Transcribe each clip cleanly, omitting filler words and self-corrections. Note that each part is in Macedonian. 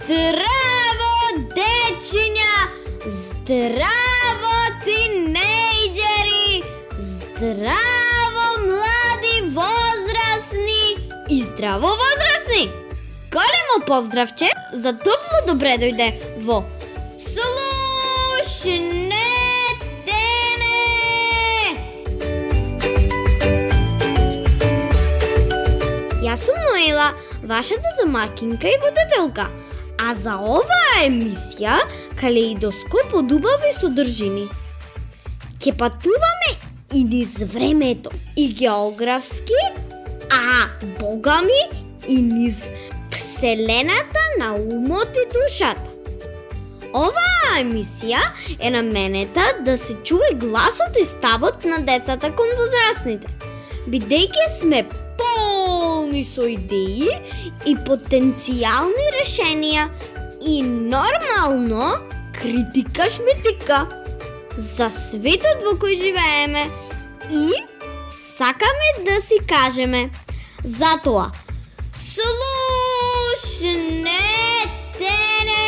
Здраво, дечиња! Здраво, тинејџери! Здраво, млади возрастни! И здраво, возрастни! Големо поздравче за топло добре дојде во Слушнете не! Јас сум Ноела, вашата домакинка и водителка. А за оваа емисија Калеидоскоп од убави содржини ќе патуваме и низ времето, и географски, а богами и низ вселената на умот и душата. Оваа емисија е наменета да се чуе гласот и ставот на децата кон возрастните, бидејќи сме полни со идеи и потенцијални решенија и нормално критика шмитика за светот во кој живееме и сакаме да си кажеме. Затоа, слушнете не!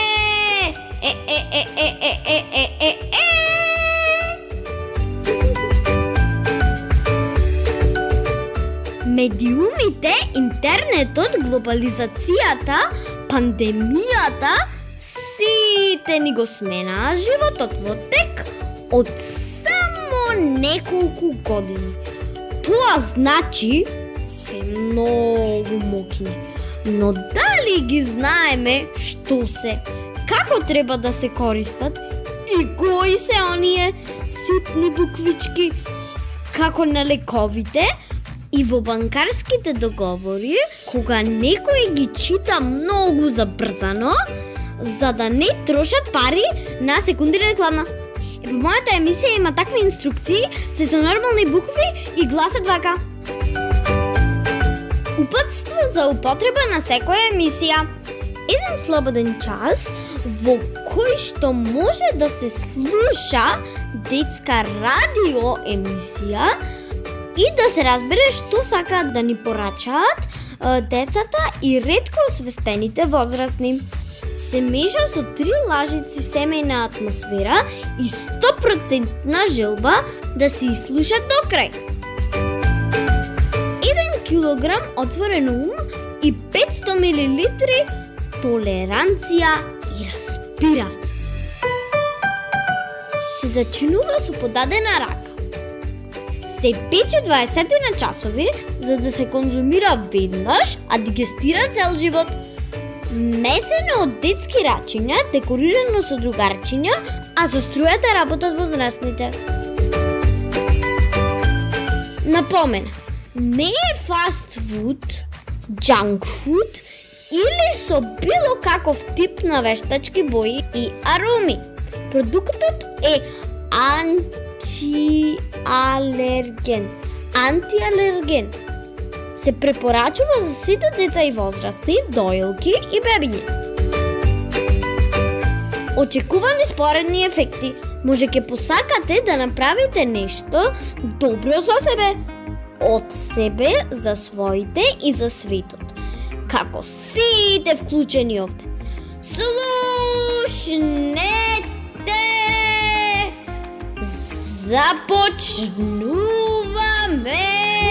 Медиумите, интернетот, глобализацијата, пандемијата, сите ни го сменаа животот во тек од само неколку години. Тоа значи се многу мокни. Но дали ги знаеме што се, како треба да се користат и кои се оние ситни буквички, како на лековите и во банкарските договори, кога некој ги чита многу забрзано, за да не трошат пари на секунди реклама. Во мојата емисија има такви инструкции, се со нормални букви и гласат вака. Упатство за употреба на секоја емисија. Еден слободен час во кој што може да се слуша детска радио емисија и да се разбере што сакаат да ни порачаат децата и ретко освестените возрастни. Се меша со 3 лажици семејна атмосфера и 100% желба да се изслушат до крај. 1 килограм отворен ум и 500 милилитри толеранција и распирање. Се зачинува со подадена рака. Се пече 20 на часови за да се конзумира веднаш, а дигестира цел живот. Месено од детски рачиња, декорирано со другарчиња, а со струјата работат возрастните. Напомена, не е фаст фуд, джанк фуд или со било каков тип на вештачки бои и ароми. Продуктот е антиалерген. Се препорачува за сите деца и возрастни, доилки и бебиња. Очекувани споредни ефекти. Може ќе посакате да направите нешто добро со себе, од себе, за своите и за светот. Како сите вклучени овде. Слушнете! Започнуваме!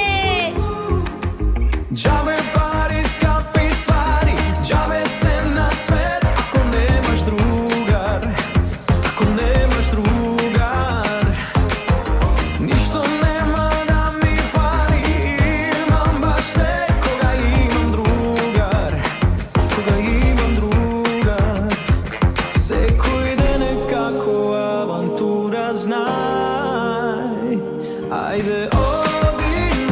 Джабе пари, скапи ствари, джабе се на свет, ако немаш другар, ако немаш другар. Ништо нема да ми фали, имам баш се, кога имам другар, кога имам другар. Секој ден е како авантура, знај, ајде оди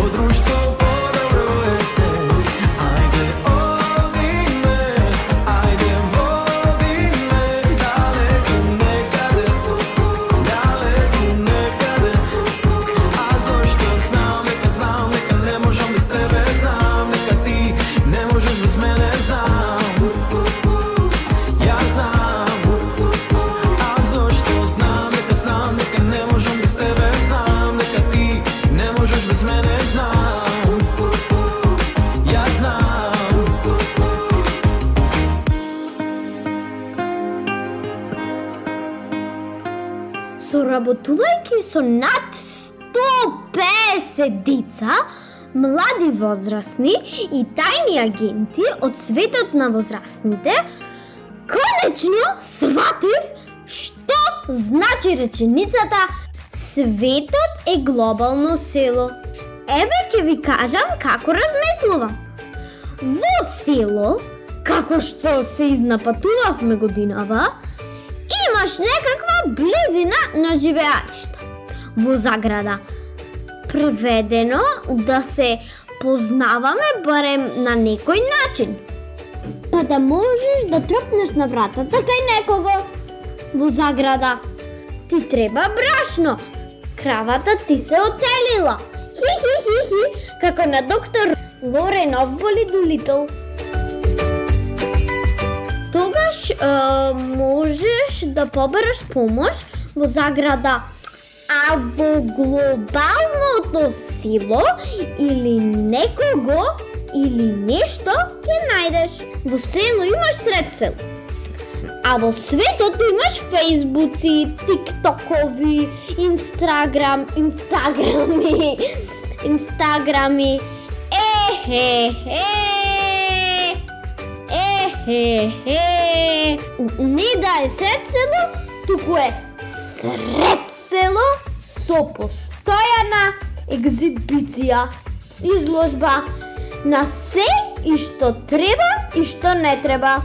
ovo društvo podobruje se. Ajde odi me, ajde vodi me daleko nekade, daleko nekade. A zašto znam, neka ne možem bez tebe, znam, neka ti ne možeš bez mene, znam. Ja znam, a zašto znam, neka ne možem bez tebe, znam, neka ti ne možeš bez mene, znam. Ja znam. Соработувајќи со над 150 деца, млади возрастни и тајни агенти од светот на возрастните, конечно сватив што значи реченицата "Светот е глобално село". Еве ќе ви кажам како размислувам. Во село, како што се изнапатувавме годинава, имаш некаква близина на живеалишта. Во заграда. Преведено да се познаваме барем на некој начин. Па да можеш да трпнеш на вратата кај некого. Во заграда. Ти треба брашно. Кравата ти се отелила. Хи, како на доктор Лоренов боли Долитл. Тогаш можеш да побереш помош во заграда, а во глобалното село или некого или нешто ќе најдеш. Во село имаш сред село, а во светот имаш фејсбуци, тиктокови, инстаграми, не да е сред село, туку е сред село со постојана екзибиција, изложба на се и што треба и што не треба.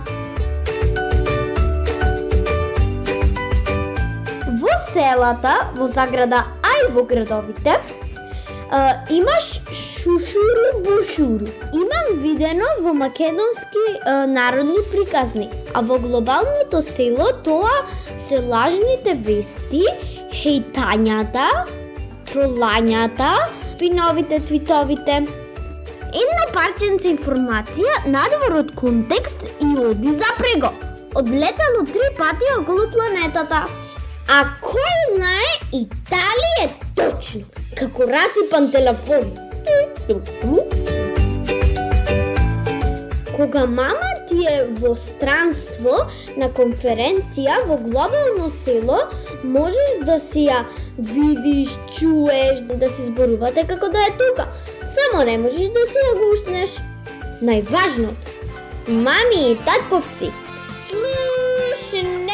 Во селата, во заграда, а и во градовите, имаш шушуру-бушуру. Имам видено во македонски народни приказни. А во глобалното село тоа се лажните вести, хејтањата, тролањата, спиновите, твитовите. Една парченца информација надвор од контекст и оди запрего. Одлетало 3 пати околу планетата. А кој знае и дали е точно, како расипан телефон. Кога мама ти е во странство на конференција во глобално село, можеш да си ја видиш, чуеш, да си зборувате како да е тука. Само не можеш да си ја гушнеш. Најважното, мами и татковци, слушнете!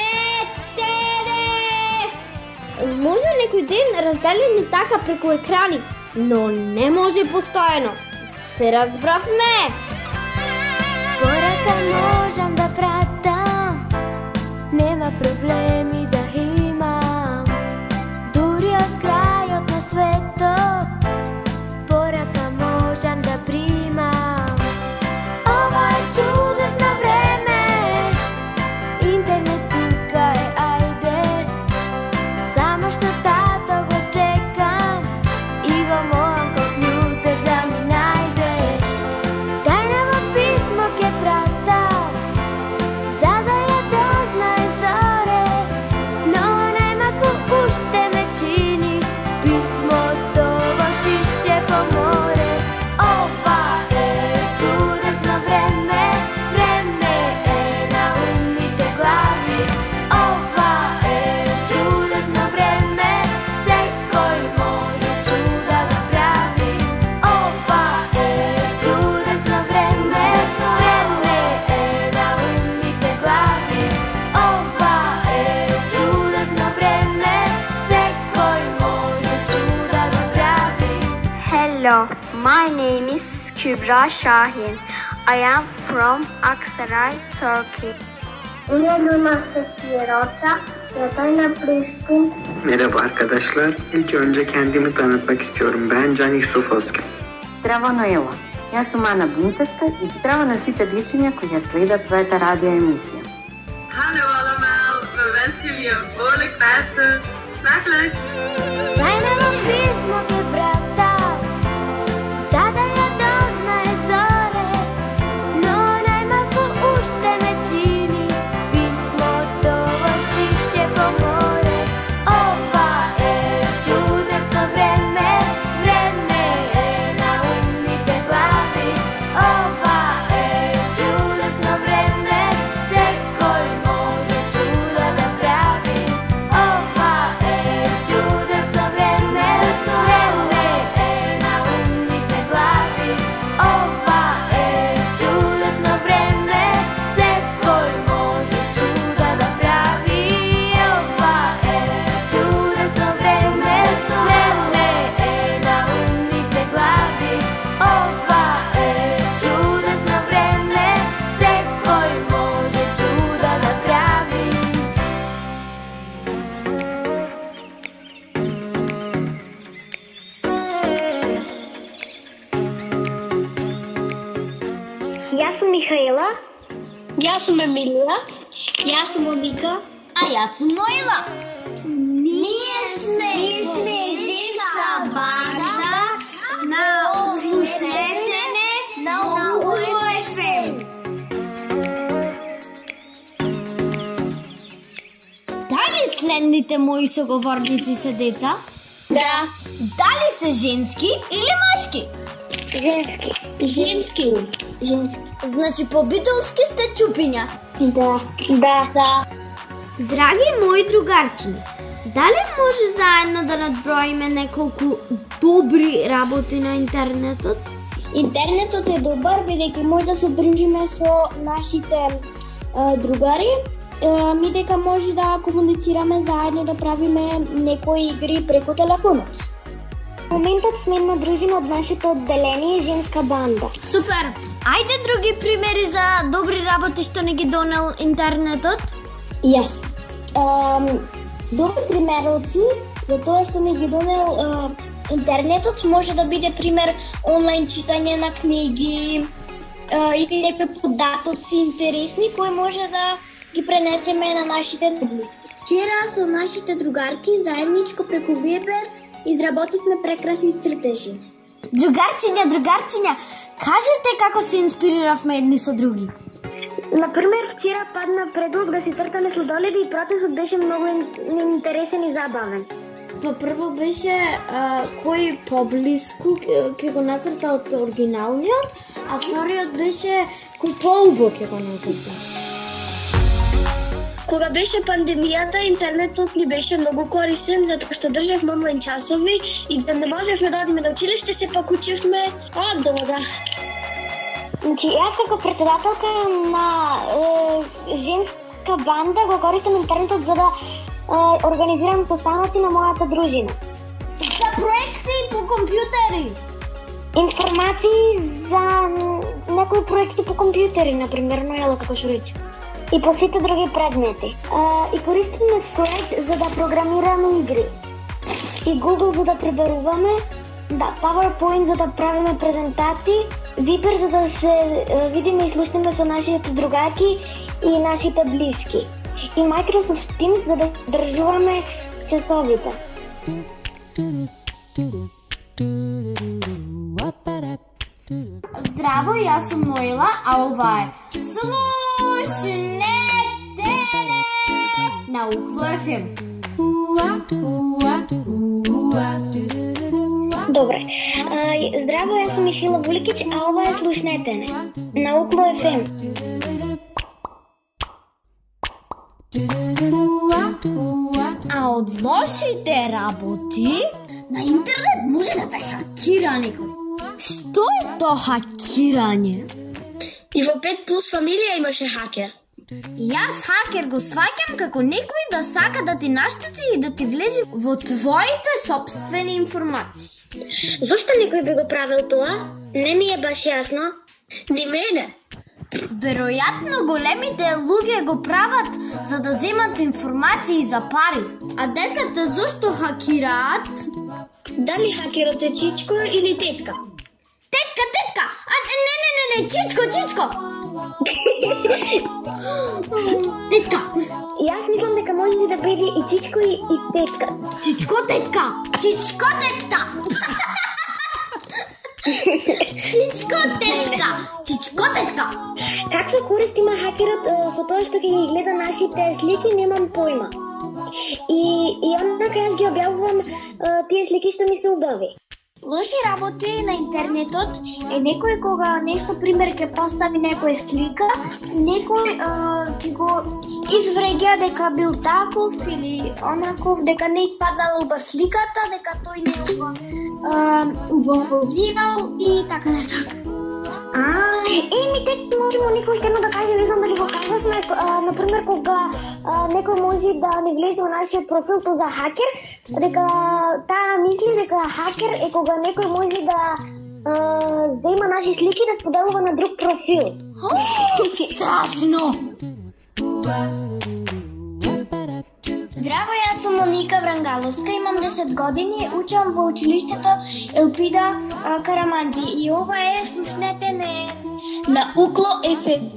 Може некој ден разделени така преку екрани, но не може постојано. Се разбравме! Порака можам да пратам, нема проблеми да имам. Дури од крајот на светот, порака можам да примам. Ова е чудесно време, интернет тука е, ајде. Само што тато го чекам и го молам компјутер да ми најде. Тајново писмо ќе пратам, за да ја дознај зоре, но најмаку уште ме чини писмото во шише по море. Ова е чудесно време, време е на умните глави. Ова е чудесно време, секој може чуда да прави. Ова е чудесно време, време е на умните глави. Ова е чудесно време, секој може чуда да прави. Hello, my name is Kübra Şahin. I am from Aksaray, Turkey. İnanılmaz Rota, Yatayna Pristin. Merhaba arkadaşlar. İlk önce kendimi tanıtmak istiyorum. Ben Can Yusuf Özkan. здраво Ноела. Јас сум Ана Бунтеска и ти здраво на сите дечиња кои ја следат твојата радио емисија. Hallo allemaal, we wensen jullie een vrolijk Pasen. Smakelijk! Najnovo pismo te brata, sada ja doznaje zore, no najmako ušte me čini, pismo to šiše po more. Ova čudesno vreme, vreme na umnite glavi. Ova čudesno vreme, sekoj može čuda da pravi. Ova čudesno vreme, vreme na umnite glavi. Ova čudesno vreme, sekoj može čuda da pravi. Ova čudesno vreme, vreme na umnite glavi. Ova čudesno vreme, sekoj može čuda da pravi. Јас сум Михаела. Јас сум Емилија. Јас сум Моника. А јас сум Ноела. Ние сме детска банда на слушнете на Укло FM. Дали следните мои соговорници се деца? Да. Дали се женски или машки? Женски. Женски. Женски. Значи по-битолски сте чупиња. Да. Драги мои другарчиња, дали може заедно да надброиме неколку добри работи на интернетот? Интернетот е добар бидејќи може да се дружиме со нашите другари, ми може да комуницираме заедно, да правиме некои игри преку телефонот. В моментот сме надружени од нашето одделение женска банда. Супер! Ајде други примери за добри работи што не ги донел интернетот? Јас. Добри примероци за тоа што не ги донел интернетот може да биде пример онлайн читање на книги или некои податоци интересни кои може да ги пренесеме на нашите блиски. Вчера со нашите другарки заедничко преку Viber изработивме прекрасни стратежи. Другарчиња, кажете како се инспириравме едни со други. Например, вчера падна предлог да си цртаме сладоледи и процесот беше многу интересен и забавен. Па прво беше кој поблиску ќе го нацрта од оригиналниот, а вториот беше кој поубаво ќе го нацрта. Кога беше пандемијата, интернетот ни беше многу корисен затоа што државме онлайн часови и да не можевме да одиме на училиште, сепак учевме од дома. Значи, јас како председателка на женска банда го користам интернетот за да организирам состаноци на мојата дружина. За проекти по компјутери. Информации за некои проекти по компјутери, например, Ноела како што рече. И по сите други предмети. И користиме Scratch за да програмираме игри. И Google за да пребаруваме, PowerPoint за да правиме презентации, Viber за да се видиме и слушнеме со нашите другарки и нашите блиски. И Microsoft Teams за да држуваме часовите. Здраво, јас сум Ноела, а ова е Слушнете на Укло FM. Добре. Здраво, јас сум Михила Вуликич, а ова е Слушнете на Укло FM. А од лошите работи на интернет може да те хакира некој. Што е тоа хакирање? И во 5+ фамилија имаше хакер. Јас хакер го сваќам како некој да сака да ти наштети и да ти влезе во твоите собствени информации. Зошто некој би го правил тоа? Не ми е баш јасно. Ни мене. Веројатно големите луѓе го прават за да земат информации за пари. А децата зошто хакираат? Дали хакерот е чичко или тетка? Не, Чичко! Тетка! И аз мислам дека може да биде и Чичко и тетка. Чичко, тетка! Чичко, тетка! Чичко, тетка! Чичко, тетка! Каква корист има хакерот со тоа што ќе ги гледа нашите слики, немам појма. И онака јас ги објавувам тие слики што ми се убави. Лоши работи на интернетот е некој кога нешто пример ќе постави некоја слика и некој ќе го извреѓа дека бил таков или онаков, дека не испаднала уба сликата, дека тој не уба позивал и така натака. Ми тек можемо некој што да каже, не знам дали го кажавме, например кога некој може да не влезе во нашиот профил то за хакер, дека таа мисли дека хакер е кога некој може да зема наши слики да споделува на друг профил. Страшно! Здраво, јас сум Моника Врангаловска, имам 10 години, учам во училиштето Елпида Караманди и ова е слушнете на Укло FM.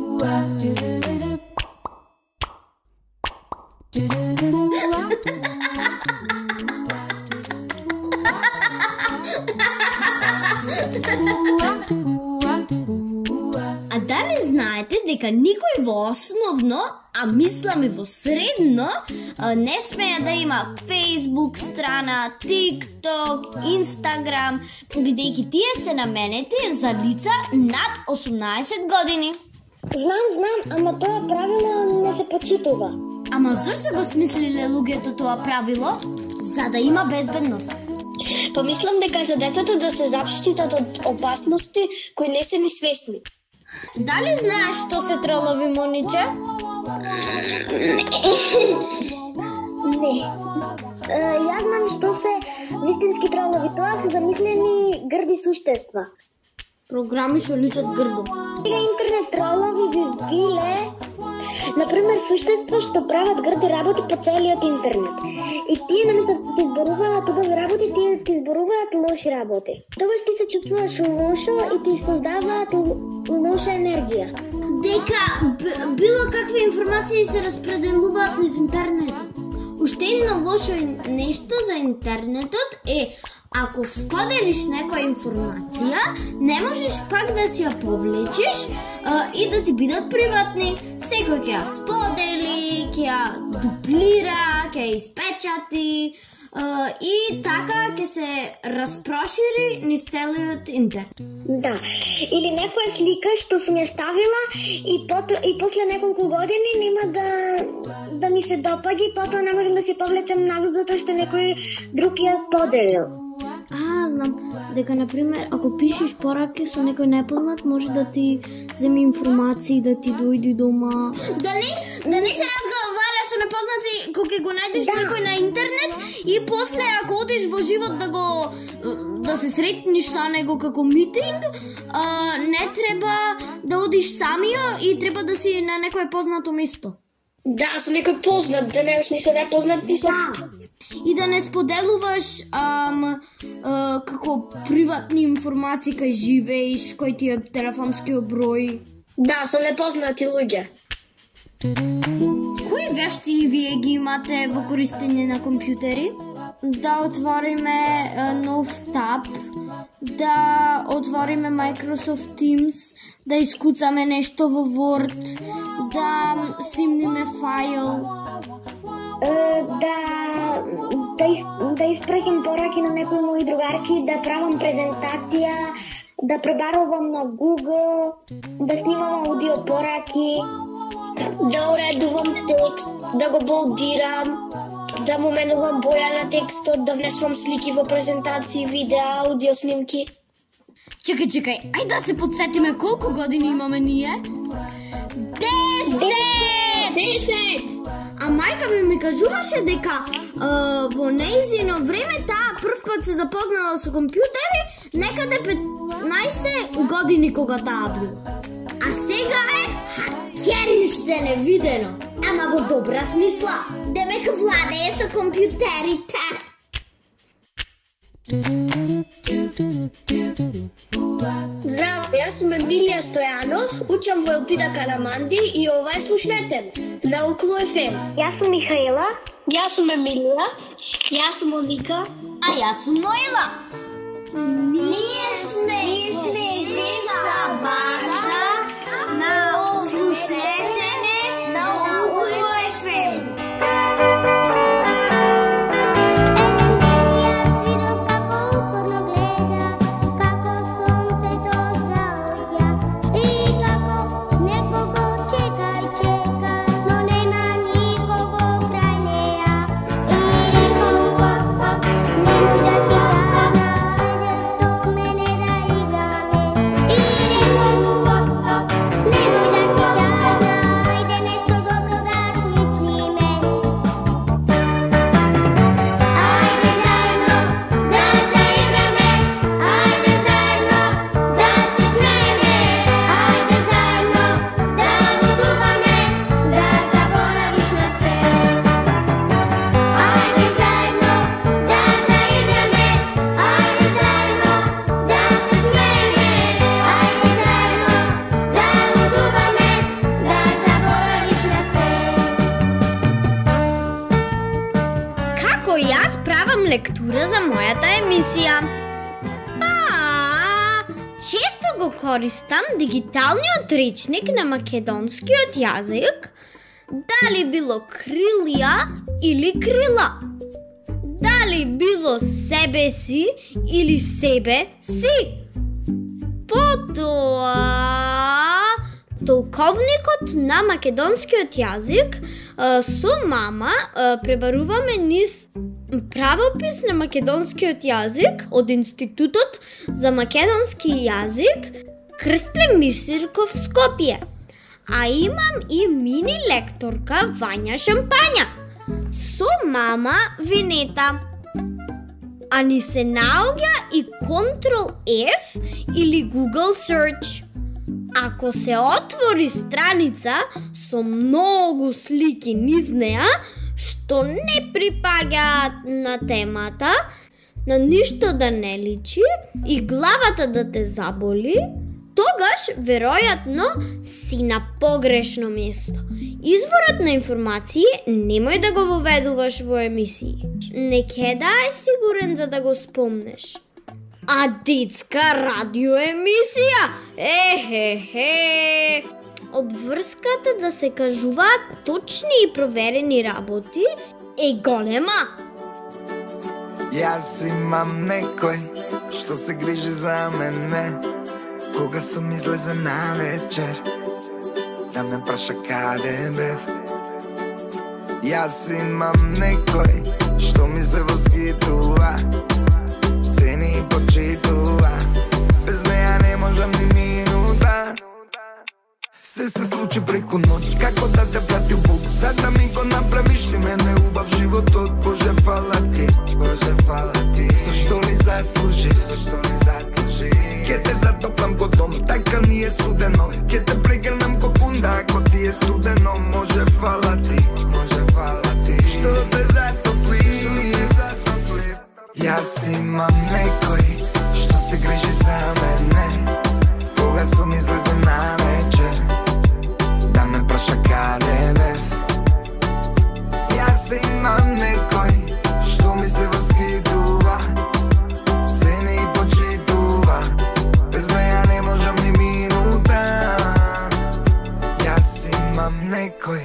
А дали знаете дека никој во основно, а мислам и во средно, не смее да има Facebook страна, TikTok, Instagram, бидејќи тие се наменети за лица над 18 години. Знам, ама тоа правило не се почитува. Ама зашто го смислиле луѓето тоа правило? За да има безбедност. Помислам дека за децата да се заштитат од опасности кои не се ни свесни. Дали знаеш што се тролови, Мониче? Не. Јас знам што се вистински тролови. Тоа се замислени грди суштества. Програми што личат грдо. Интернет тролови би биле, например, суштества што прават грди работи по целиот интернет. И тие наместо да ти зборуваат убави работи, тие ти зборуваат лоши работи. Тогаш ти се чувствуваш лошо и ти создаваат лоша енергија. Дека било какви информации се распределуваат низ интернетот. Уште едно лошо нешто за интернетот е ако споделиш некоја информација, не можеш пак да си ја повлечеш и да ти бидат приватни. Секој ќе ја сподели, ќе ја дуплира, ќе ја испечати и така ќе се распрошири низ целиот интернет. Да. Или некоја слика што сум ја ставила и после неколку години нема да ми се допаѓа и потоа не можам да се повлечам назад затоа што некој друг ја споделил. Знам дека, например, ако пишеш пораки со некој непознат, може да ти земи информации, да ти дојди дома. Да не се разговара со непознати кога ќе го најдеш некој на интернет и после ако одиш во живот да се сретниш со него како митинг, не треба да одиш самиот и треба да си на некое познато место. Да, со некој познат, да не ни се непознати со. И да не споделуваш како приватни информации кај живееш, кој ти е телефонскиот број. Да, со непознати луѓе. Кои вештини вие ги имате во користење на компјутери? Да отвориме нов таб, да отвориме Microsoft Teams, да искуцаме нешто во Word, да снимниме файл. Да испраќам пораки на некои мои другарки, да правам презентација, да пребарувам на Google, да снимам аудио пораки, да уредувам текст, да го болдирам, да му менувам боја на текстот, да внесувам слики во презентации, видеа, аудио снимки. Чекај, ајде да се подсетиме колку години имаме ние? 10! А мајка ми кажуваше дека во нејзино време таа првпат се запознала со компјутери некаде 15 години кога таа била. А сега е хакериште невидено. Ама во добра смисла. Демек владее со компјутерите. Здрав, јас сум Емилија Стојанов, учам во Елпида Караманди и ова е Слушнете ме на Укло ФМ. Јас сум Михаила. Јас сум Емилија. Јас сум Моника. А јас сум Ноела. Ние сме деца банда на Слушнете ме на Укло ФМ. Јас правам лектура за мојата емисија. Често го користам дигиталниот речник на македонскиот јазик, дали било крилја или крила, дали било себе си или себе си. Потоа толковникот на македонскиот јазик со мама пребаруваме низ правопис на македонскиот јазик од Институтот за македонски јазик Крстле Мисирков Скопје. А имам и мини лекторка Вања Шампања со мама Винета. А ни се наоѓа и Ctrl F или Google Search. Ако се отвори страница со многу слики низ неа, што не припаѓаат на темата, на ништо да не личи и главата да те заболи, тогаш веројатно си на погрешно место. Изворот на информации немој да го воведуваш во емисии. Не ќе да е сигурен за да го спомнеш. А детска радиоемисија? Од врската да се кажуваат точни и проверени работи е голема. Јас имам некој што се грижи за мене, кога сум излезе на вечер, да ме праша каде бев. Јас имам некој што ми се воскитува, цени и почитува, без неја не можам ни минута. Се случи преку ноќ, како да те пратил Бог, за да ми го направиш ти мене убав животот. Боже фала ти, зашто ли заслужи, ке те затоплам ко дом, така ни е студено, ке те прегрнам ко кунда, ако ти е студено. Може фала ти, што те затопли. Јас имам некој што се грижи за мене, кога сум излезе на вечер, да ме праша каде бев. Јас имам некој што ми се воскитува, цени и почитува, без неја не можам ни минута. Јас имам некој.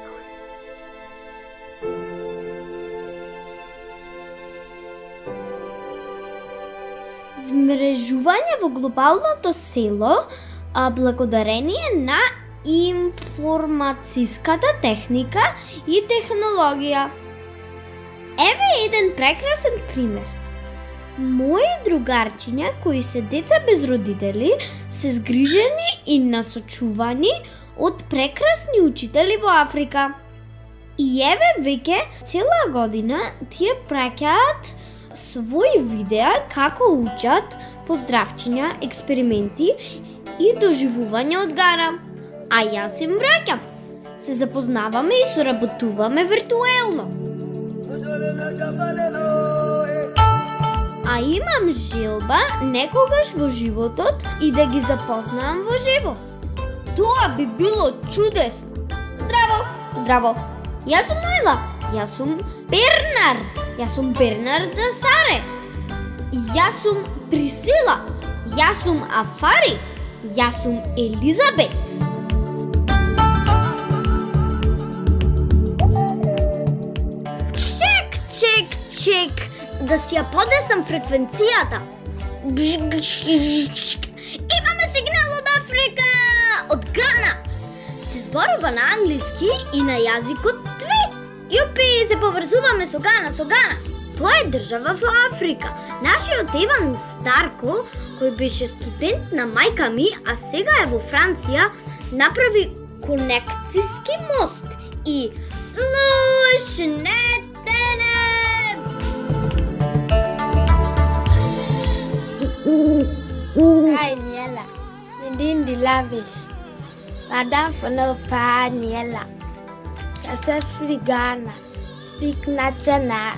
Вмрежување во глобалното село, благодарение на информацијската техника и технологија. Еве еден прекрасен пример. Мои другарчиња кои се деца без родители се згрижени и насочувани од прекрасни учители во Африка. И еве веќе цела година тие праќаат своји видеа како учат, поздравчиња, експерименти и доживување од гара. А јас им враќам. Се запознаваме и соработуваме виртуелно. А имам желба некогаш во животот и да ги запознавам во живо. Тоа би било чудесно. Здраво, здраво. Јас сум Нојла. Јас сум Бернард. Јас сум Бернард Саре. Јас сум Присила. Јас сум Афари. Јас сум Елизабет. Чек, да си ја подесам фреквенцијата. Имаме сигнал од Африка, од Гана. Се зборува на англиски и на јазикот Тви. Јупи, се поврзуваме со Гана. Тоа е држава во Африка. Нашиот Иван Старко, кој беше студент на мајка ми, а сега е во Франција, направи конекцијски мост и слушнете не. Hi Niela, Ndindi Lavish, Madame Fonopa Niela, Sasa Frigana, Speak National.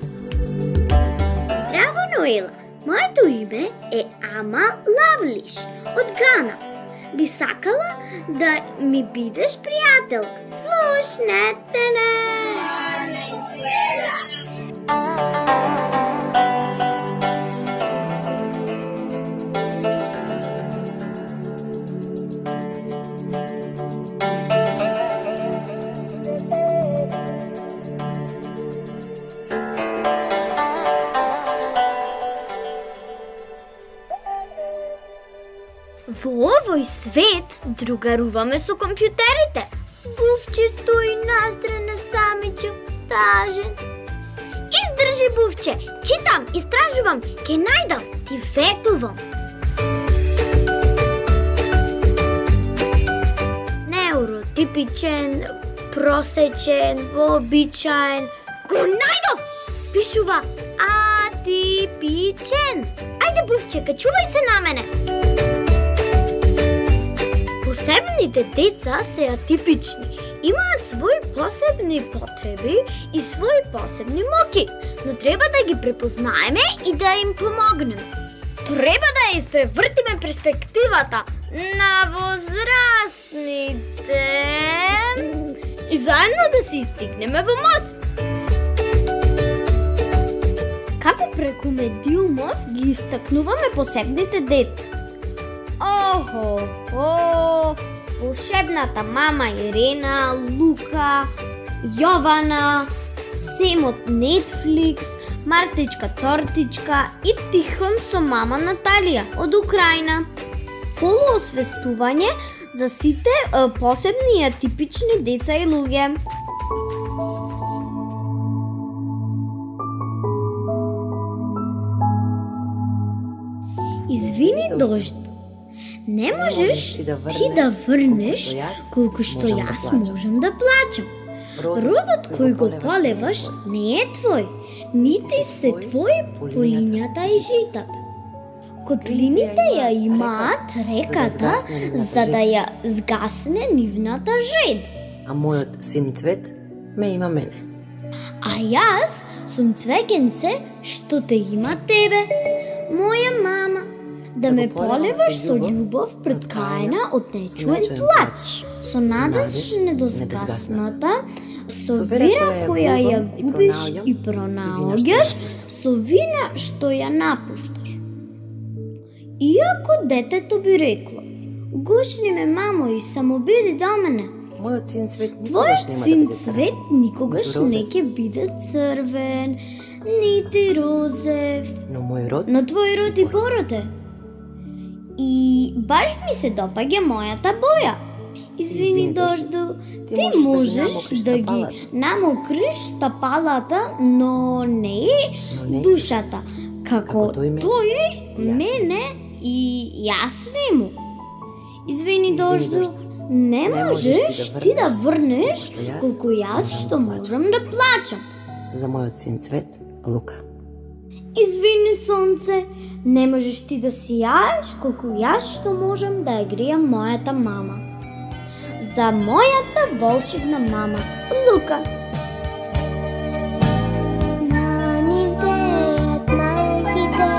Здраво, Ноела! Моето име е Ама Лавлиш од Гана. Би сакала да ми бидеш пријателка. Слушнете не! Во овој свет другаруваме со компјутерите. Бувче стои настрана самичок, тажен. Издржи, Бувче, читам, истражувам, ке најдам, ти ветувам. Неуротипичен, просечен, вообичаен. Го најдов! Пишува атипичен. Ајде, Бувче, качувај се на мене. Посебните деца се атипични, имаат своји посебни потреби и своји посебни моки, но треба да ги препознаеме и да им помогнеме. Треба да ја испревртиме перспективата на возрастните и заедно да се истигнеме во мост. Како преку медиумов ги истакнуваме посебните деца? Волшебната мама Ирена, Лука, Јована, Семот Нетфликс, Мартичка Тортичка и Тихон со мама Наталија од Украина. Полуосвестување за сите посебни и атипични деца и луѓе. Извини, дожд. Не можеш ти да врнеш колку што јас можам да плачам. Родот кој го полеваш не е твој, нити се твои полињата и житата. Котлините ја имаат реката за да ја згасне нивната жед. А мојот син Цвет ме има мене. А јас сум цвеќенце што те има тебе, моја мама. Да ме полеваш со љубов преткаена од нечуен плач, со надеж недозгасната, со вера која ја губиш и пронаоѓаш, со вина што ја напушташ. Иако детето би рекло: "Гушни ме, мамо, и само биди до мене." Твојот син Цвет никогаш не ќе биде црвен, нити розев, но твој род и пород е. И баш ми се допаѓа мојата боја. Извини, дожду, ти можеш да ги намокриш стапалата, но не душата, како тој мене и јас нему. Извини, дожду, не можеш ти да врнеш колку јас што можам да плачам. За мојот син Цвет, Лука. Извини, сонце, не можеш ти да сияеш колку јас што можам да ја гријам мојата мама. За мојата волшебна мама, Лука. На ни веат малки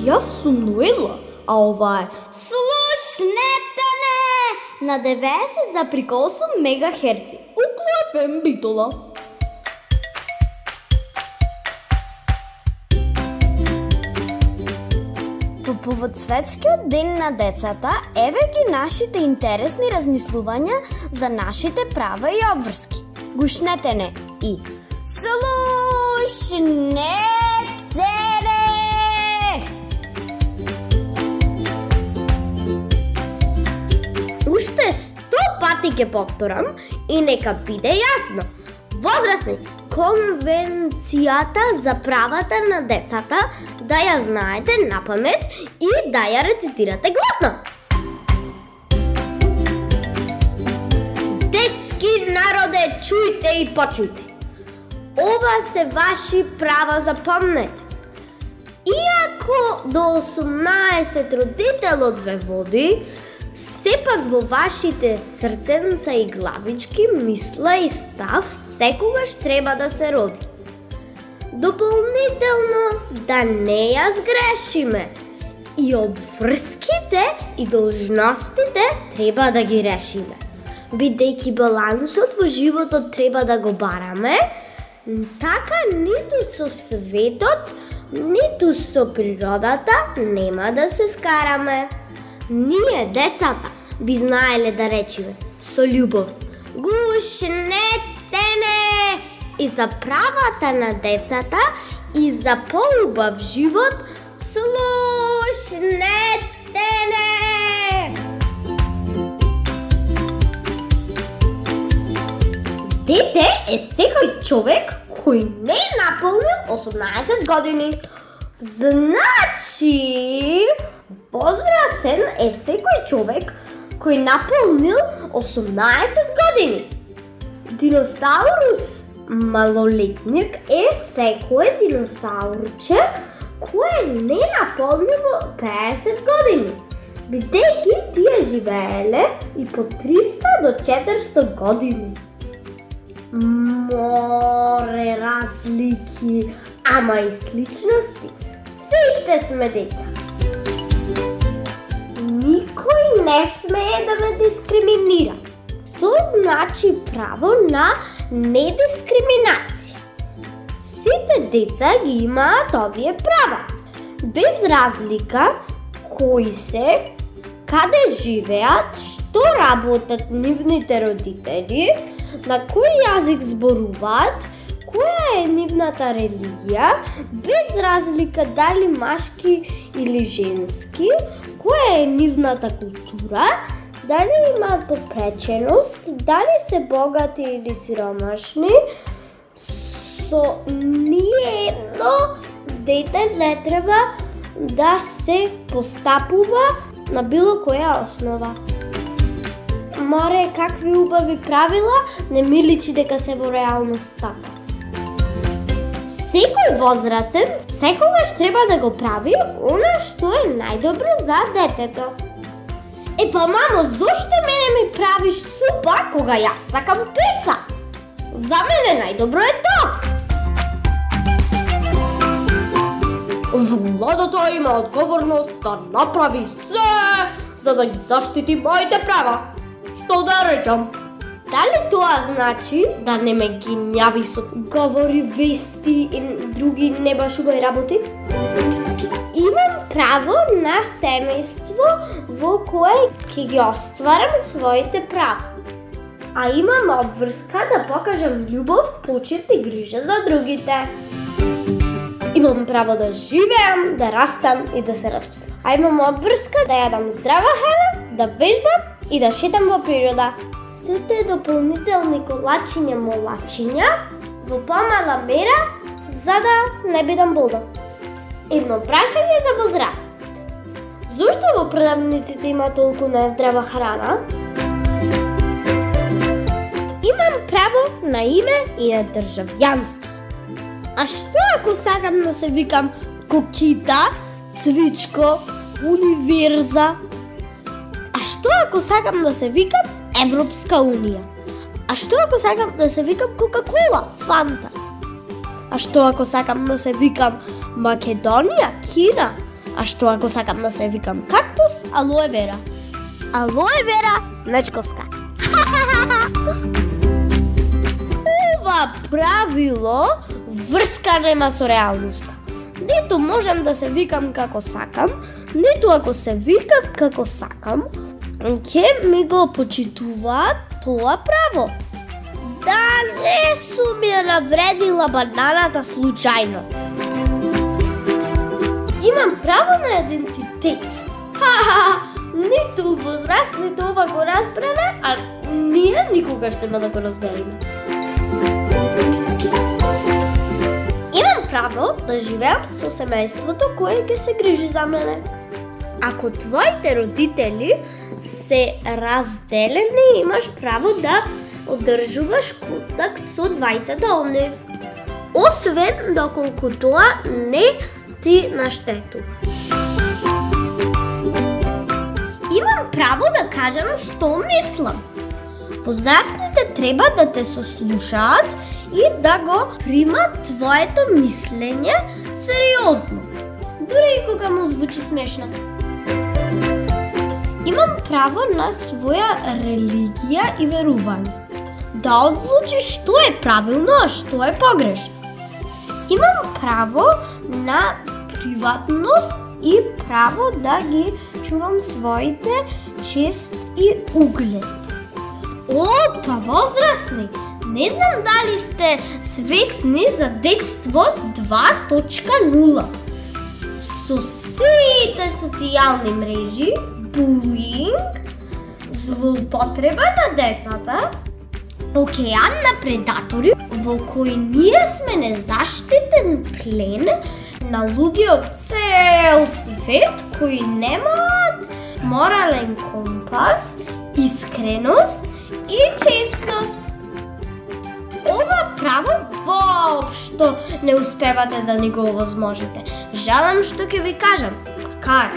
Јас сум Ноела, а ова е Слушнете не на 90,8 мегахерци. Укло FM Битола. По повод Светскиот ден на децата, еве ги нашите интересни размислувања за нашите права и обврски. Гушнете не и слушнете не! Уште 100 пати ќе повторам и нека биде јасно. Возрастни, Конвенцијата за правата на децата да ја знаете напамет и да ја рецитирате гласно. Детски народе, чујте и почујте. Ова се ваши права, запомнете. Иако до 18 родителот ве води, сепак во вашите срценца и главички мисла и став секогаш треба да се роди. Дополнително да не ја сгрешиме и обврските и должностите треба да ги решиме. Бидејќи балансот во животот треба да го бараме, така ниту со светот, ниту со природата нема да се скараме. Ние, децата, би знаеле да речиме со љубов гушнете не и за правата на децата и за поубав живот слушнете не. Дете е секој човек кој не е наполнил 18 години. Значи, возрастен е секој човек кој наполнил 18 години. Диносаурус малолетник е секој диносаурче кој не наполнило 50 години. Бидејќи тие живееле и по 300 до 400 години. Море разлики, ама и сличности. Сите сме деца. Никој не смее да ме дискриминира. Што значи право на недискриминација? Сите деца ги имаат овие права, без разлика кои се, каде живеат, што работат нивните родители, на кој јазик зборуваат, која е нивната религија, без разлика дали машки или женски, која е нивната култура, дали имаат попреченост, дали се богати или сиромашни. Со ниедно дете не треба да се постапува на било која основа. Море, какви убави правила, не ми личи дека се во реалност така. Секој возрастен секогаш треба да го прави она што е најдобро за детето. Па мамо, зошто мене ми правиш супа кога јас сакам пица? За мене најдобро е тоа. Владата има одговорност да направи се за да ги заштити моите права. Што да речам? Дали тоа значи да не ме гинјави со говори, вести и други не баш убави работи? Имам право на семејство во кое ќе ги остварам своите права. А имам обврска да покажам љубов, почит и грижа за другите. Имам право да живеам, да растам и да се развивам. А имам обврска да јадам здрава храна, да вежбам и да шетам во природа. Сите дополнителни колачиња-молачиња во помала мера за да не бидам болна. Едно прашање за возраст. Зошто во продавниците има толку нездрава храна? Имам право на име и на државјанство. А што ако сакам да се викам Кокита, Цвичко, Универза? А што ако сакам да се викам Европска Унија? А што ако сакам да се викам Кока-кола, Фанта? А што ако сакам да се викам Македонија, Кина, А што ако сакам да се викам кактус, алоe vera. Алоe vera млечковска. Ова правило врска нема со реалноста. Ниту можам да се викам како сакам, ниту ако се викам како сакам, ќе ми го почитуваат тоа право. Да не сум ја навредила бананата случајно. Имам право на идентитет. Ниту возрастните ова го разбрале, а ние никогаш нема да го разбереме. Имам право да живеам со семејството кое ќе се грижи за мене. Ако твоите родители се разделени, имаш право да одржуваш контакт со двајцата од нив. Освен доколку тоа не ти наштетува. Имам право да кажам што мислам. Возрастните треба да те сослушаат и да го примат твоето мислење сериозно, дури и кога му звучи смешно. Имам право на своја религија и верување. Да одлучи што е правилно, а што е погрешно. Имам право на приватност и право да ги чувам своите чест и углед. Опа, возрастни! Не знам дали сте свесни за детство 2.0. Со сите социјални мрежи, булинг, злоупотреба на децата, океан на предатори во кој ние сме незаштитен плен на луѓе од цел свет кои немаат морален компас, искреност и честност. Ова право воопшто не успевате да ни го овозможите. Жалам што ќе ви кажам, кар.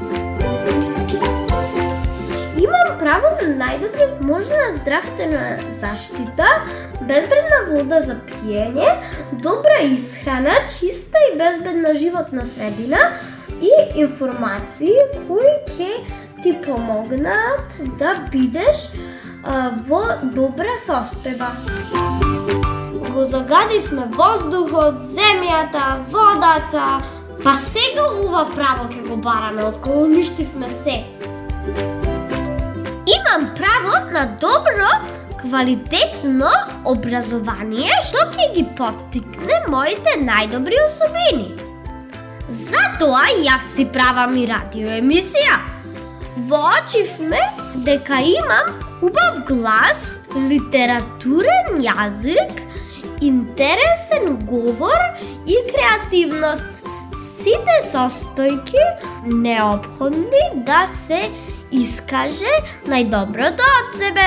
Имам право на најдобра можна здравствена заштита, безбедна вода за пиење, добра исхрана, чиста и безбедна животна средина и информации кои ќе ти помогнат да бидеш во добра состојба. Го загадивме воздухот, земјата, водата, па сега ова право ќе го бараме од кога уништивме се. Имам право на добро, квалитетно образование што ќе ги поттикне моите најдобри особини. Затоа јас си правам и радиоемисија. Воочивме дека имам убав глас, литературен јазик, интересен говор и креативност. Сите состојки неопходни да се искаже најдоброто од себе.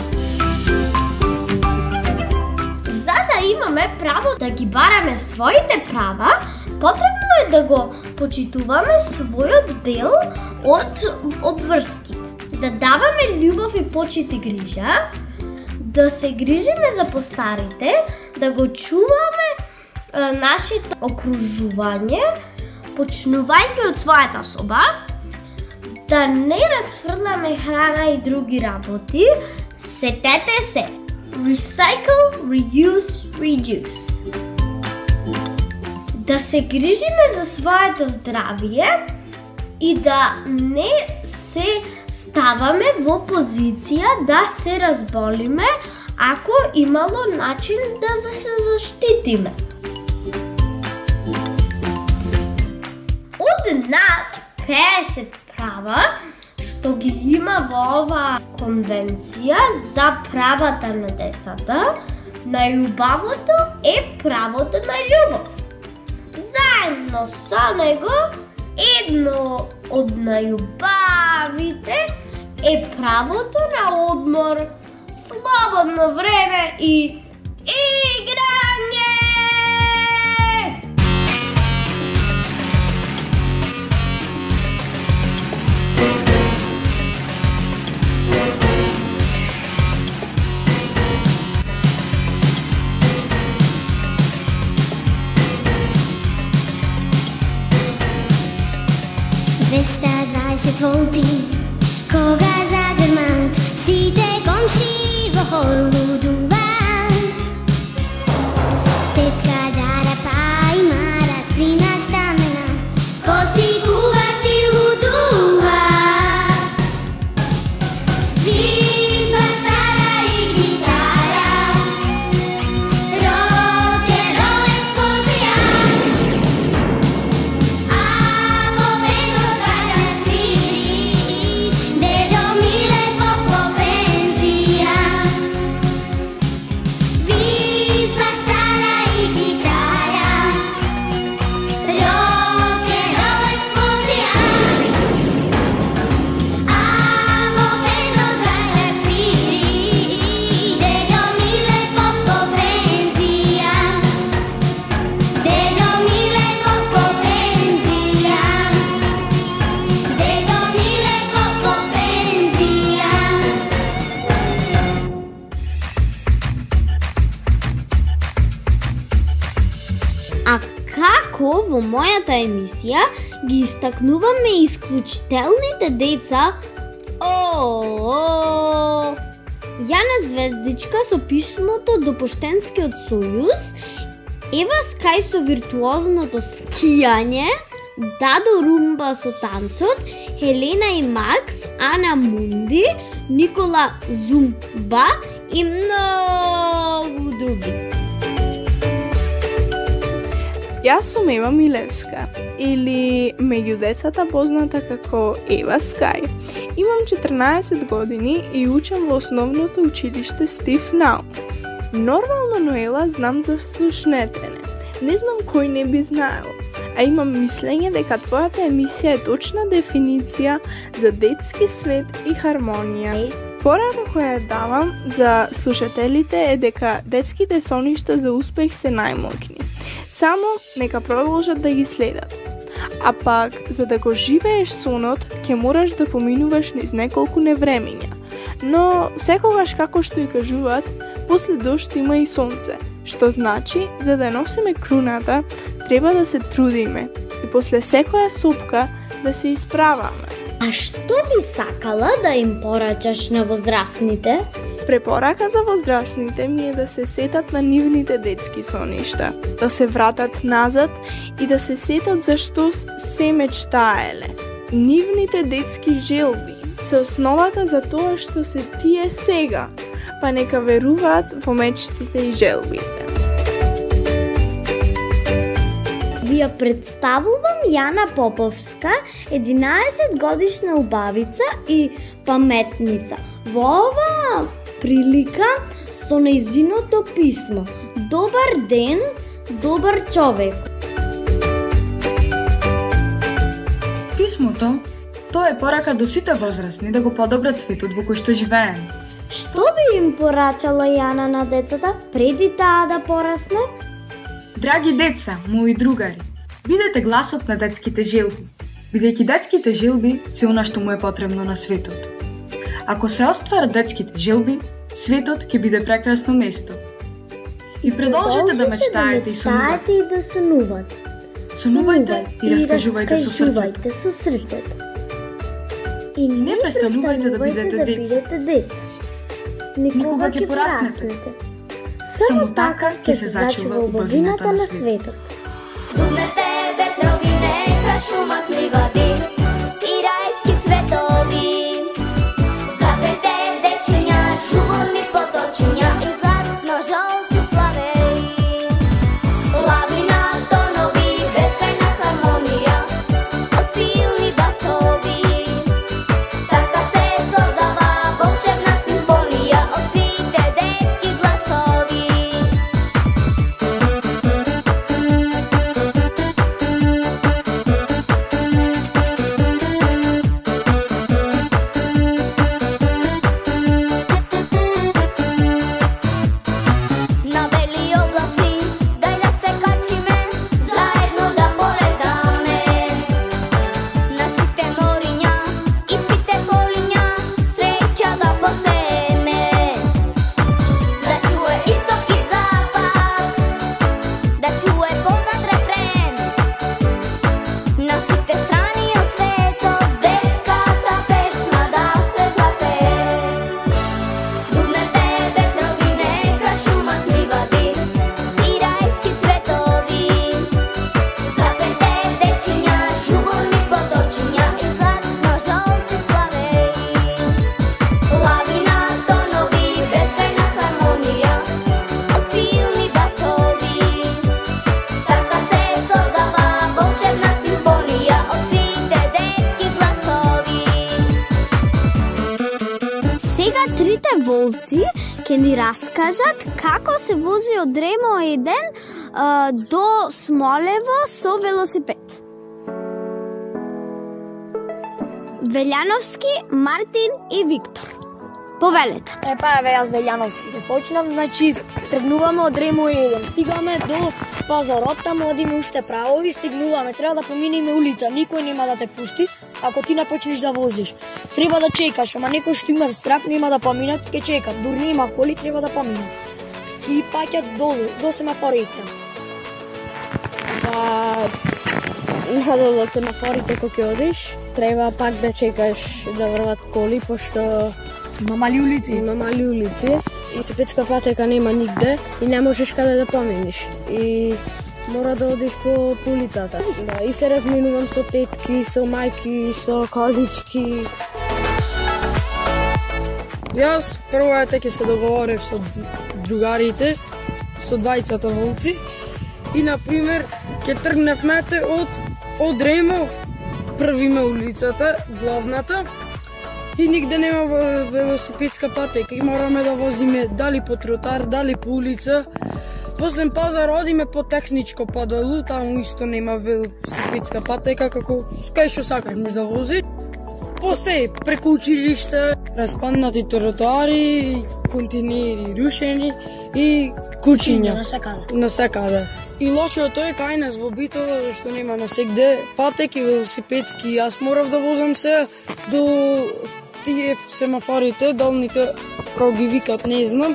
За да имаме право да ги бараме своите права, потребно е да го почитуваме својот дел од обврските. Да даваме љубов и почит и грижа, да се грижиме за постарите, да го чуваме нашето окружување, почнувајќи од својата соба, да не расфрляме храна и други работи. Сетете се. Recycle, reuse, reduce. Да се грижиме за своето здравје и да не се ставаме во позиција да се разболиме ако имало начин да се заштитиме. Од над 50 права што ги има во оваа конвенција за правата на децата, најубавото е правото на љубов. Заедно со него, едно од најубавите е правото на одмор, слободно време и играње. 220 volti, kога загрмат, сите комши во хор лудуваат. Тетка Дара па има растрина стамена, коси куват и лудуваат. Визва стара и гитара, рок-н-рол експлозија. Amo vengo dalla sviri, dedo mile poco penzija. Vizba stara i gitara, rock-and-roll eksplozija. Amo vengo dalla sviri, dedo mile poco penzija. Dedo mile poco penzija. Dedo mile poco penzija. А како во мојата емисија ги истакнуваме исклучителните деца? Јана Звездичка со писмото до Поштенскиот сојуз, Ева Скај со виртуозното скијање, Дадо Румба со танцот, Хелена и Макс, Ана Мунди, Никола Зумба и многу други. Јас сум Ева Милевска, или меѓу децата позната како Ева Скај. Имам 14 години и учам во основното училиште Стив Наум. Нормално Ноела знам за слушнетене. Не знам кој не би знаел, а имам мислење дека твојата емисија е точна дефиниција за детски свет и хармонија. Порака која давам за слушателите е дека детските соништа за успех се најмоќни. Само нека продолжат да ги следат. А пак, за да го живееш сонот, ќе мораш да поминуваш низ неколку невремиња. Но секогаш, како што и кажуваат, после дожд има и сонце, што значи, за да носиме круната, треба да се трудиме и после секоја сопка да се исправаме. А што би сакала да им порачаш на возрастните? Препорака за возрастните ми е да се сетат на нивните детски соништа, да се вратат назад и да се сетат за што се мечтаеле. Нивните детски желби се основата за тоа што се тие сега, па нека веруваат во мечтите и желбите. Ви ја представувам Јана Поповска, 11 годишна убавица и паметница. Во оваа прилика со нејзиното писмо. Добар ден, добар човек. Писмото, тоа е порака до сите возрастни да го подобрат светот во кој што живееме. Што би им порачала Јана на децата преди таа да порасне? Драги деца, мои другари, бидете гласот на детските желби, бидејќи детските желби се она што му е потребно на светот. Ако се остварат детските желби, светот ќе биде прекрасно место. И продолжете да мечтаете и сонувате. И да сонувате. Сонувајте и раскажувајте со срцето. И не престанувајте да бидете деца. Никога ќе пораснете. Само така ќе се зачува убавината на светот. Дунете ветрови, нека шумат ливади и рајски цветови. Запете дечиња, шумни поточиња и златно жолти славеи. Лавина тонови, безкрајна хармонија од силни басови. Така се создава волшебна симфонија од сите детски гласови. Сега трите волци ќе ни раскажат како се вози од Ремо 1 до Смолево со велосипед. Велјановски, Мартин и Виктор. Повелете. Јас Велјановски да почнам, значи тргнуваме од Ремо 1, стигаме до пазарот, таму одиме уште право и стигнуваме, треба да поминеме улица, никој нема да те пушти, ако ти не почнеш да возиш. Треба да чекаш, ама некој што има страх нема да поминат, ќе чекат, дур нема коли, треба да поминат. И паќат долу, до семафорите. Надолу од семафорите кога ќе одиш, треба пак да чекаш да врват коли, пошто има мали улици и велосипедска патека нема нигде и не можеш каде да поминиш. И мора да одиш по улицата. Да, и се разминувам со тетки, со мајки, со колички. Јас прво ќе се договорев со другарите, со двајцата волци и на пример ќе тргневме од Ремо, првиме улицата, главната, и нигде нема велосипедска патека и мораме да возиме дали по тротар, дали по улица. После пазар одиме по техничко па долу, таму исто нема велосипедска патека, како кај што сакаш можеш да возиш. После преку училиште, распаднати тротоари, континери рушени и кучиња насекаде. И лошото е кај нас во Битола што нема насегде патеки велосипедски. Јас морав да возам се до тие семафорите, долните, како ги викат, не знам.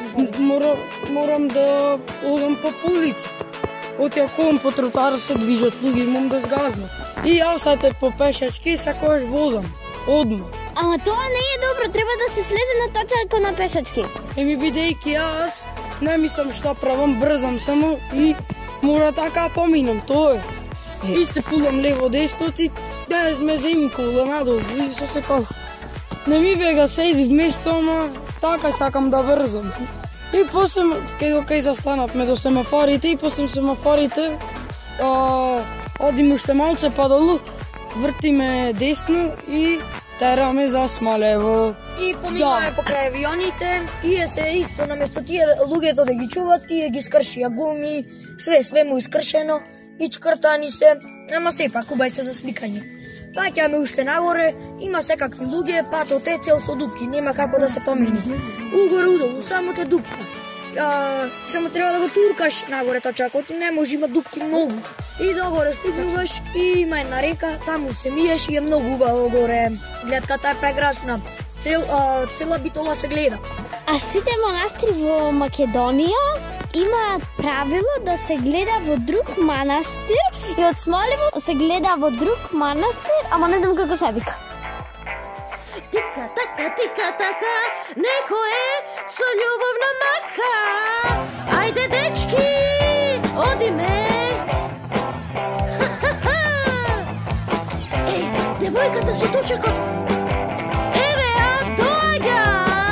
Морам да одам по улица. Отјакувам по тротар се движат луѓе, имам да сгазнам. И јас сате по пешачки сакаш возам, одма. Ама тоа не е добро, треба да се слезе на точако на пешачки. Бидејќи јас не мислам што правам, брзам само и мора така поминам, тоа е. И се пулам лево десно и не ме земи кола надолу и со се као. Не ми вега седи вместо, ама така сакам да брзам. И после кај застанавме до семафорите и после семафорите одиме уште малце па долу, вртиме десно и тераме за Смолево. И поминаме покрај авионите и се исто наместо тие луѓето да ги чуват, тие ги скршија гуми, све му искршено и чкртани се, ама сепак убај се за сликање. Паќаме уште нагоре, има секакви луѓе, патот е цел со дупки, нема како да се помини. Угоре удолу, само те дупка. Само треба да го туркаш нагоре точакот и не може, има дупки многу. И догоре стигнуваш и има една река, таму се миеш и е многу убаво горе. Гледката е прекрасна. Цела Битола се гледа. А сите манастири во Македонија имаат правило да се гледа во друг манастир и од Смолево се гледа во друг манастир, ама не знам како се вика. Тика така, некој е со љубовна мака. Ајде дечки, одиме. Еј, девојката со точакот. Еве, доаѓа.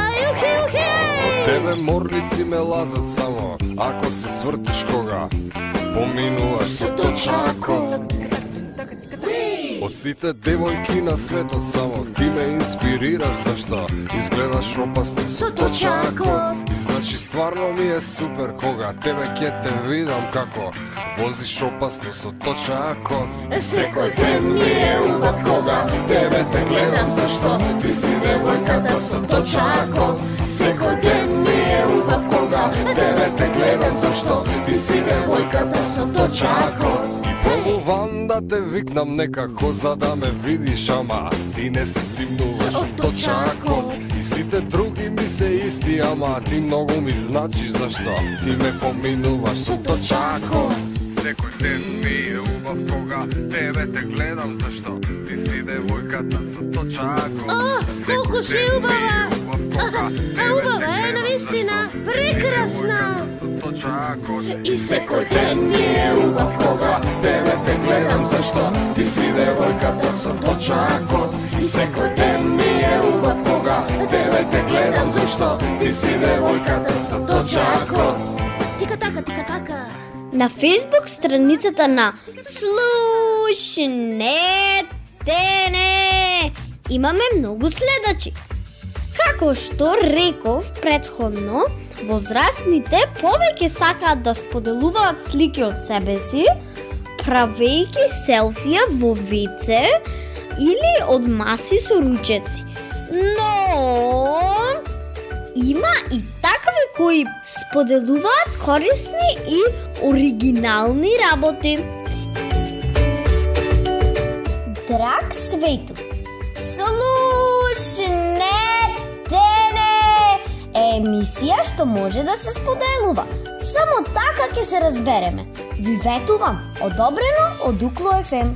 Тебе морлици ме лазат само, ако се свртиш кога поминуваш со точакот. Од сите девојки на светот само ти ме инспирираш, зашто изгледаш опасно со точакот. И значи стварно ми е супер кога тебе ќе те видам како возиш опасно со точакот. Секој ден ми е убав кога тебе те гледам, зашто ти си девојката со точакот. Секој ден ми е убав кога тебе те гледам, зашто ти си девојката со точакот. Пробувам да те викнам некако за да ме видиш, ама ти не се симнуваш од точакот. И сите други ми се исти, ама ти многу ми значиш, зашто ти ме поминуваш со точакот. Секој ден ми е убав кога тебе те гледам, зашто ти си девојката со точакот. Колку си убава! Убава е, навистина, прекрасна! И секој ден ми е убав кога тебе те гледам, зашто ти си девојката со точакот. И секој ден ми е убав кога тебе те гледам, зашто ти си девојката со точакот. Тика така. На Facebook страницата на Слушнете не имаме многу следачи. како што реков претходно, возрастните повеќе сакаат да споделуваат слики од себе си, правејќи селфија во веце или од маси со ручеци. Но има и такви кои споделуваат корисни и оригинални работи. Драг Свету, слушнете емисија што може да се споделува. Само така ќе се разбереме. Ви ветувам, одобрено од Укло FM.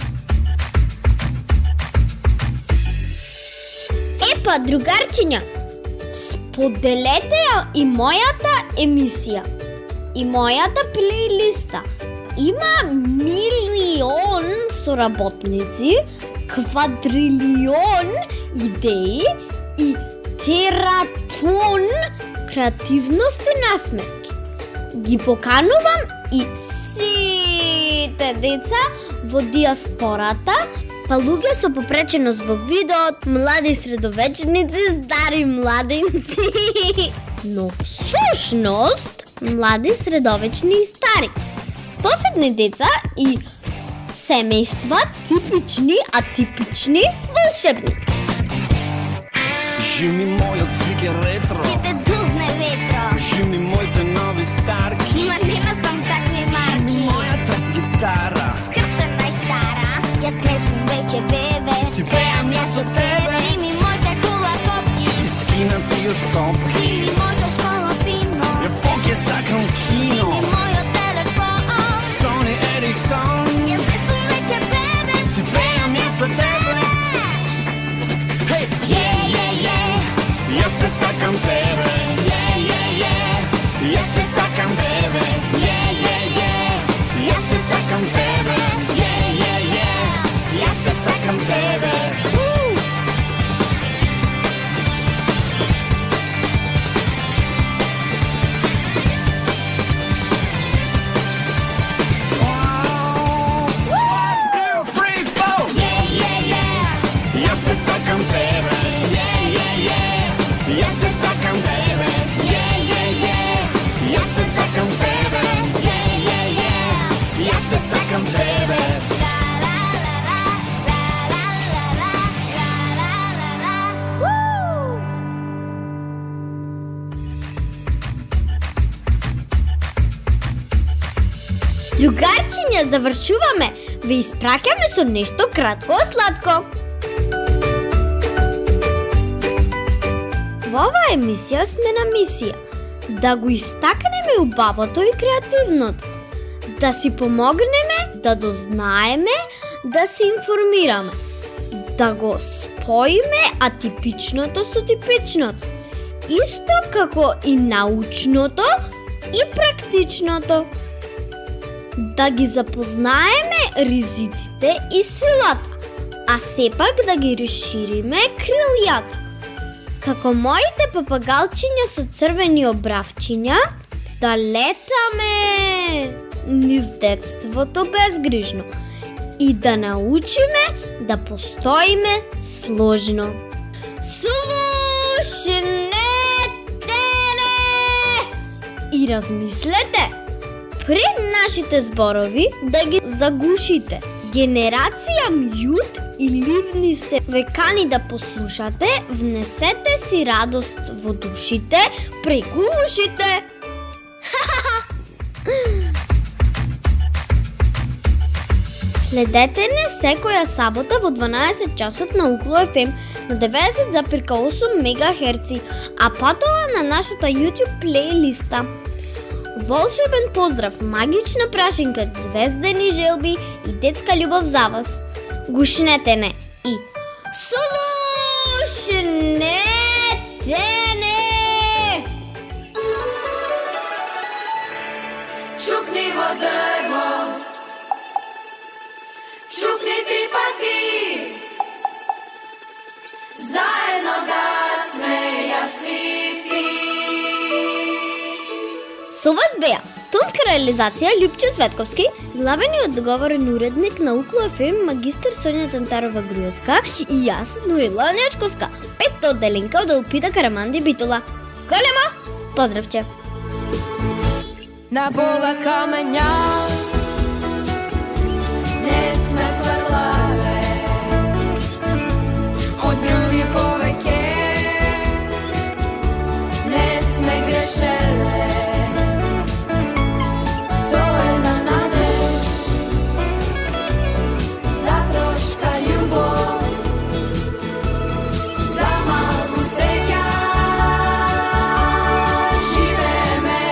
Епа, другарчиња, споделете ја и мојата емисија, и мојата плейлиста. Има милион соработници, квадрилион идеи и тератон креативност и насмевки. Ги поканувам и сите деца во диаспората, па луѓе со попреченост во видот, млади средовечници, стари младенци, но всушност млади, средовечни и стари. Посебни деца и семејства, типични, атипични, волшебници. Жими мојот свике ретро, И те дувне ветро. жими моите нови старки, Ма нема сам такви марки. мојата гитара. Скршена и стара, јас не сум веќе бебе. Си пеам јас од тебе, Жими моите хула котки. искинати од сопки. Жими мојата школа фино. Ја поќе сакам кино, Жими мојот телефон. Сони Ериксон. Јас не сум веќе бебе. Си пеам јас од тебе. Хеј! Јас те сакам тебе. Јас те сакам тебе. Јас те сакам тебе. Јас те сакам тебе. Јас те сакам тебе. Јас те сакам тебе. Јас те сакам тебе. Јас те сакам тебе. Другарчиња, завршуваме. Ви испраќаме со нешто кратко и сладко. Во оваа емисија сме на мисија да го истакнеме убавото и креативното, да си помогнеме, да дознаеме, да се информираме, да го споиме атипичното со типичното, исто како и научното и практичното, да ги запознаеме ризиците и силата, а сепак да ги расшириме крилјата. Како моите папагалчиња со црвени обравчиња, да летаме низ детството безгрижно и да научиме да постоиме сложно. Слушнете не! И размислете, пред нашите зборови да ги загушите. Генерација мјут и ливни се векани да послушате, внесете си радост во душите преку ушите. Следете не секоја сабота во 12 часот на Укло FM на 90,8 МГц, а потоа на нашата YouTube плейлиста. Волшебен поздрав, магична прашинка, звездени желби и детска љубов за вас. Гушнете не и слушнете не! Чукни во дрво, чукни 3 пати, заедно да сме јас и ти. Со вас беа Тонска реализација Љупчо Цветковски, главниот договорен уредник на Укло ФМ магистар Сонја Цантарова Груевска и јас, Ноела Нечковска, петто одделенка од Елпида Караманди Битола. Големо поздравче! Na Boga kamenja ne sme frlave, od drugi poveke ne sme grešele, stoje na nadeš za troška ljubov, za malku sreća živeme.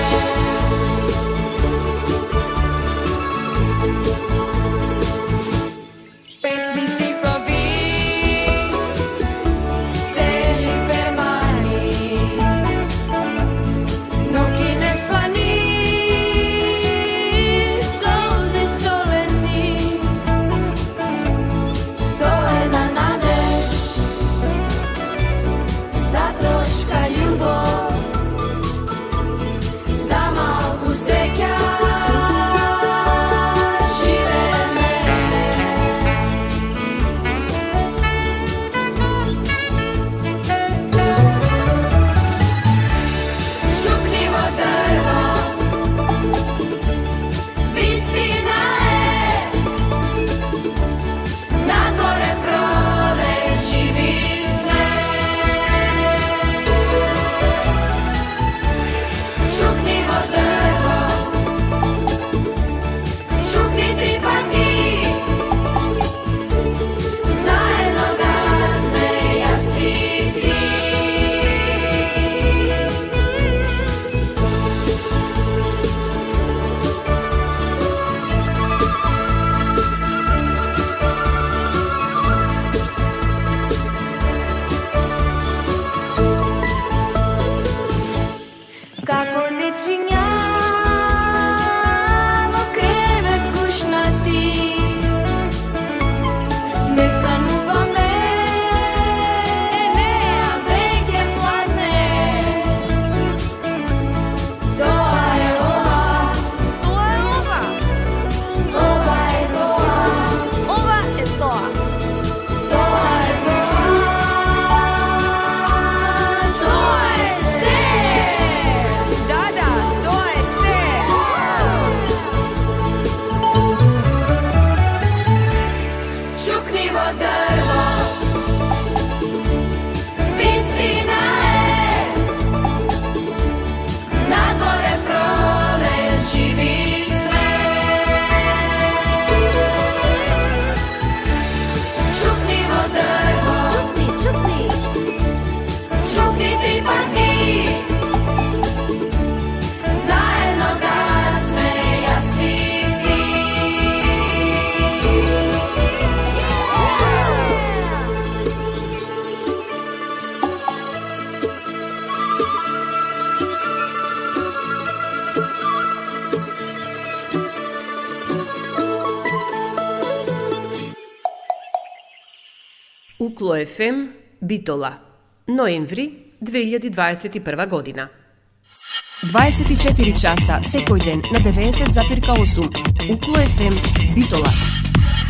Pesmi stihovi, celi fermani, noki nespani, solzi soleni, stoje na nadeš za troška ljubov, za malku sreća živeme. Žuknivo drvo, visina je, na dvore proleći visne. Žuknivo drvo, žukni tri pati, zajedno gasne jasi ti. Kako dečinja во кревет гушнати, не стануваме, а веќе пладне. Тоа е ова, тоа е ова, ова е тоа, ова е тоа, тоа е тоа, тоа е се. Да, тоа е се. Žuknivo drvo, visina je, na dvore proleći visne. Žuknivo drvo, žukni tri pati, zajedno gasne jasi ti. Uklo FM, Bitola, ноември 2021 година. 24 часа секој ден на 90,8. Uklo FM, Bitola.